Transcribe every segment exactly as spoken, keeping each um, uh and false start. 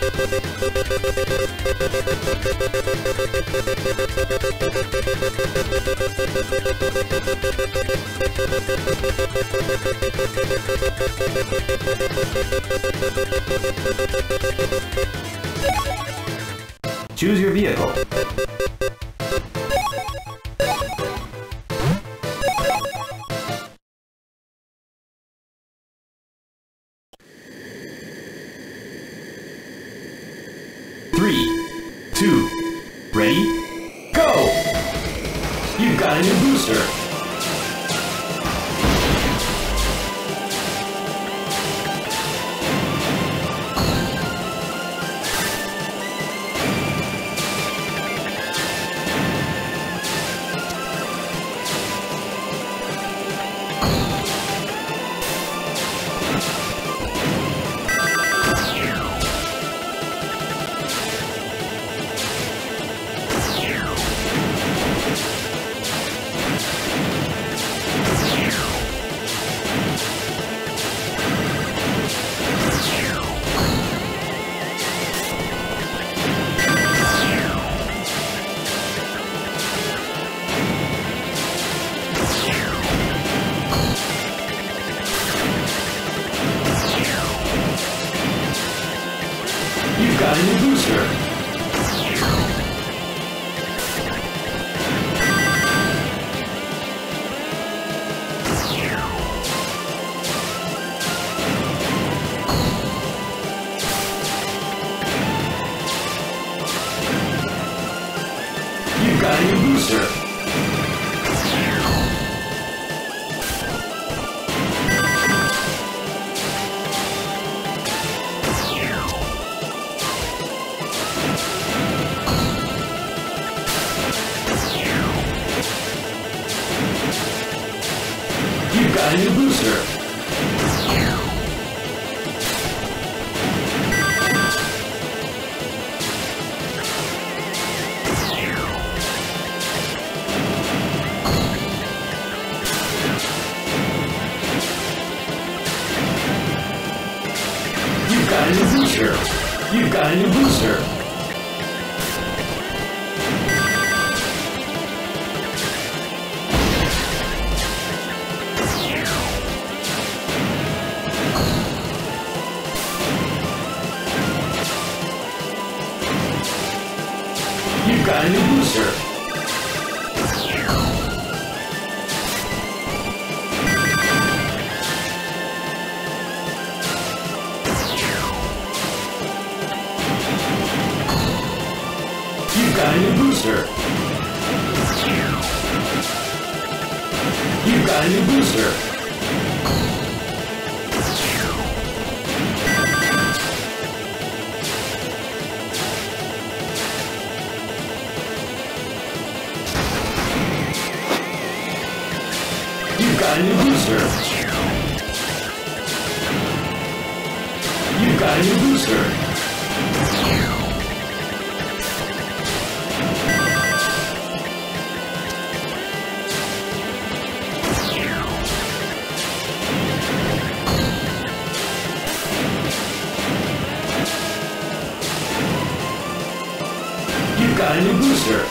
Choose your vehicle. Three, two, ready, go! You've got a new booster. You've got a new booster. You've got a new booster. You've got a new booster. You've got a new booster. You've got a new booster. You've got a new booster. You've got a new booster. You've got a new booster. You've got a new booster. You've got a new booster. You've got a new booster.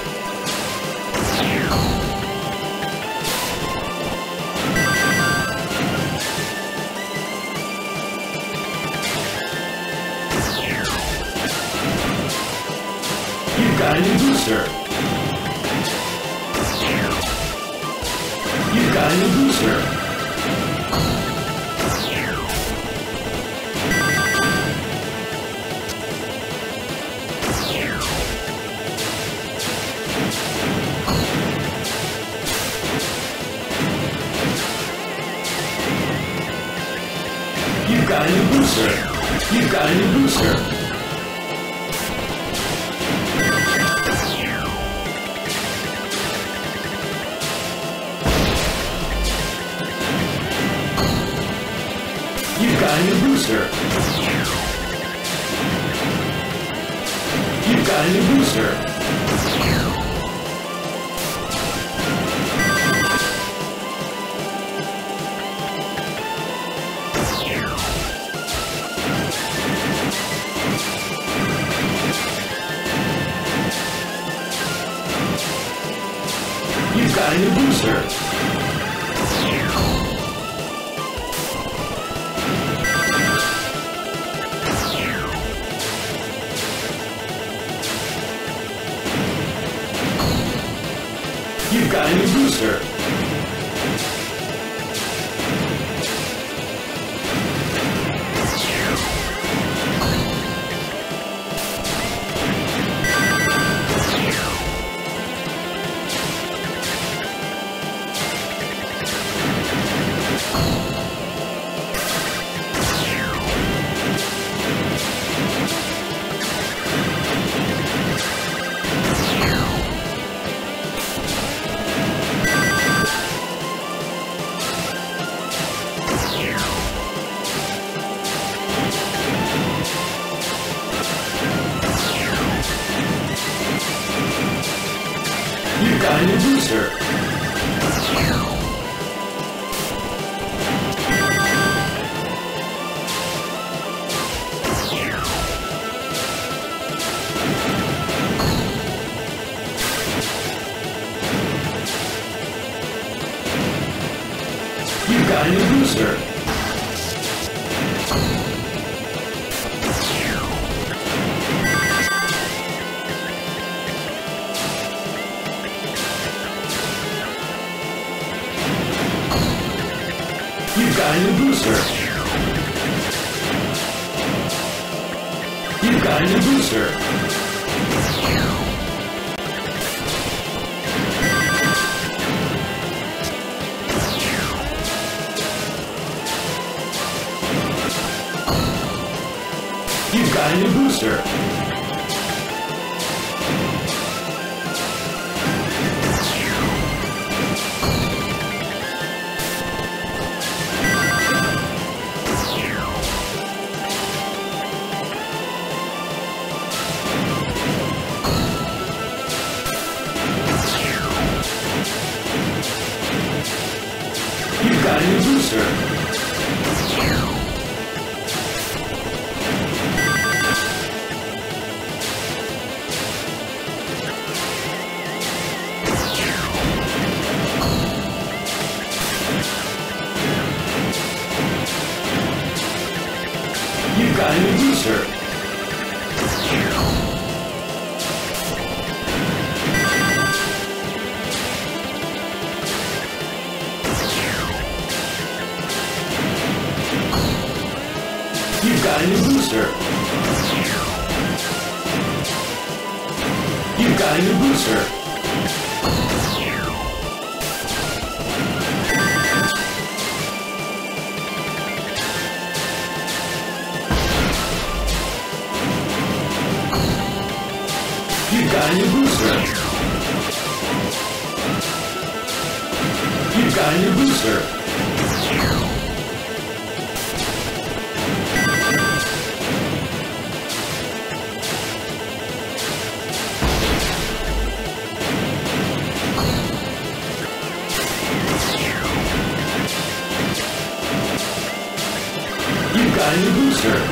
You've got a new booster. You've got a new booster. You've got a new booster. You've got a new booster. You've got a new booster. You've got a new booster. got a new booster. You've got a new booster. You've got a new booster. You've got a new booster. You've got a new booster. You've got a new booster. You've got a new booster. You've got a new booster. You've got a new booster. You've got a new booster. You've got a new booster. You've got a new booster. You've got a new booster. You've got a new booster.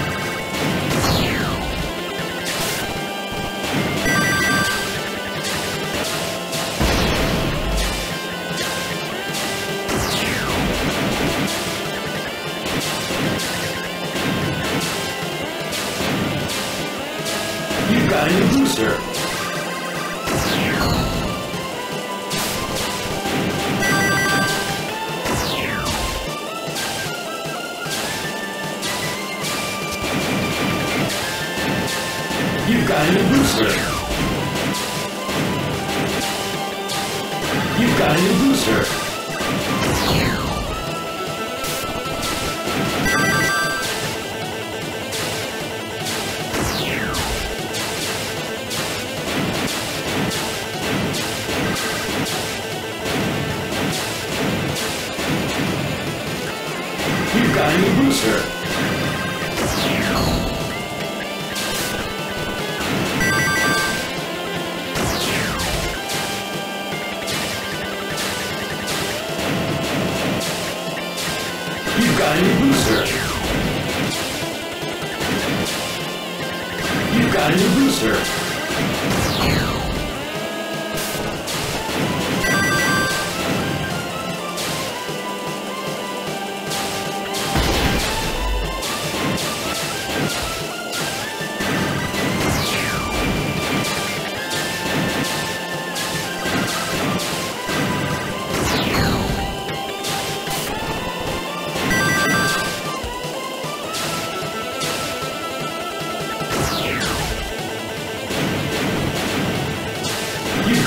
You've got a new booster. You've got a new booster. You've got a new booster. You've got a new booster. You've got a new booster. You've got a new booster.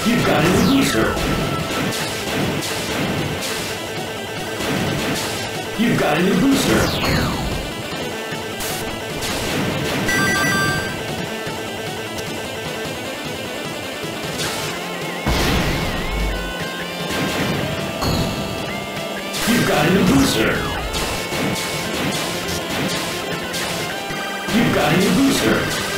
You've got a new booster. You've got a new booster. You've got a new booster. You've got a new booster.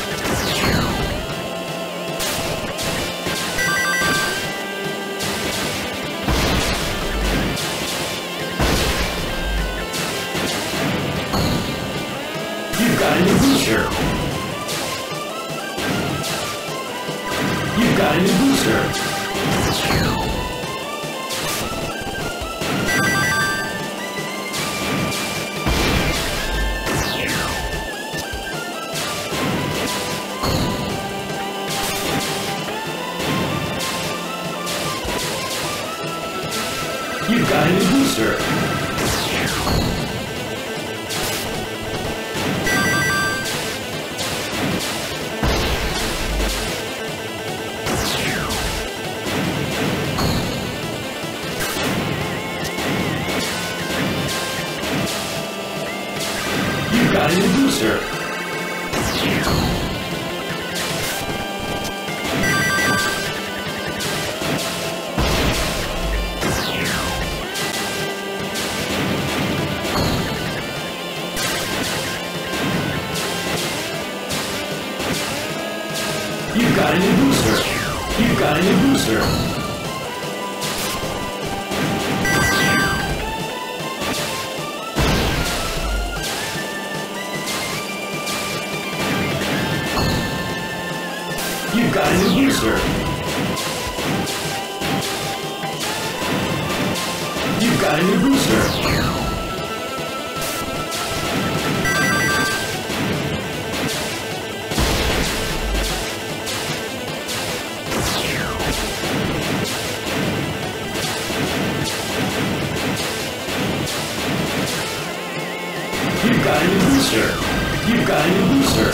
You've got a new booster. You've got a new booster. You've got a new booster. You've got a new booster. You've got a new booster. You've got a new booster. You've got a new booster. You've got a new booster. You've got a new booster. You've got a new booster.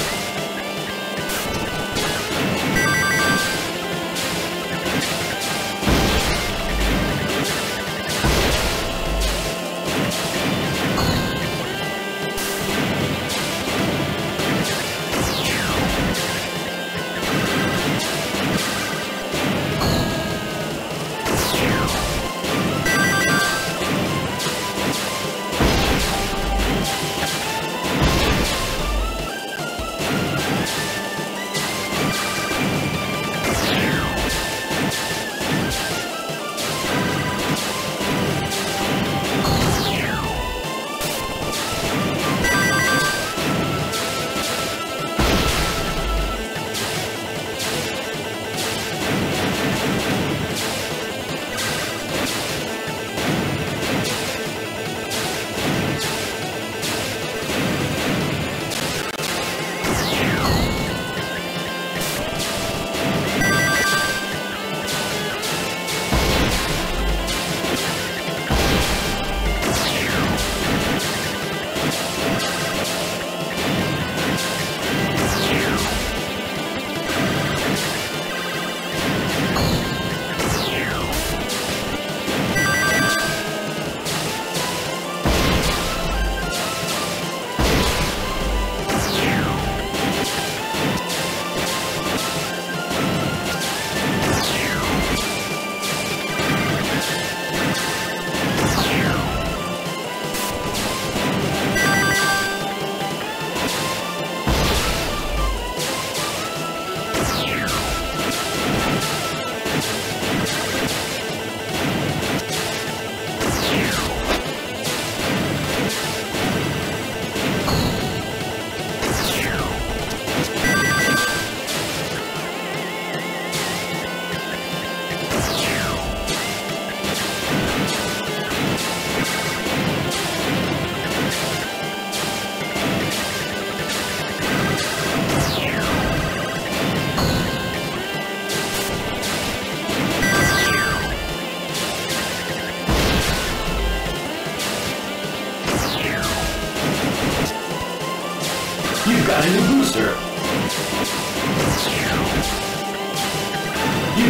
You've got a new booster. You've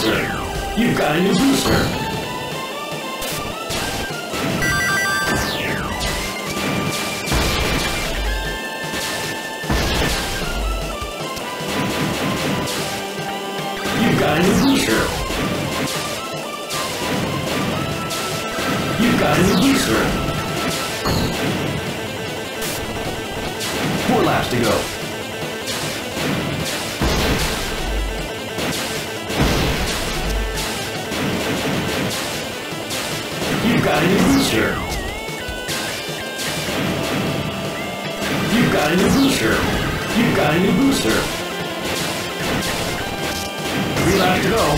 booster. You've got a new booster. You've got a new booster. You've got a new booster. Four laps to go. You've got a new booster. You've got a new booster. You've got a new booster. Three laps to go.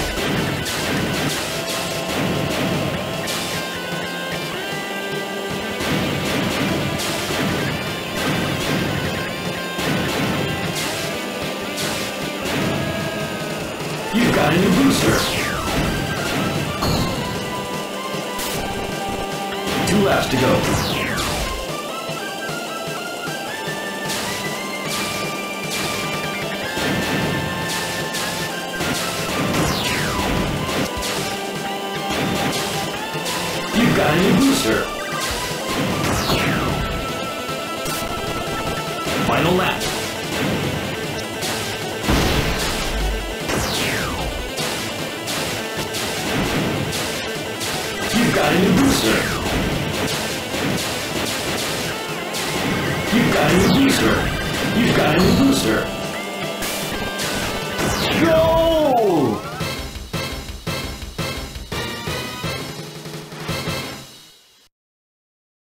You've got a new booster. Two laps to go. You've got a new booster. Final lap. You've got a new booster. You've got a new booster. You've got a new booster. Go!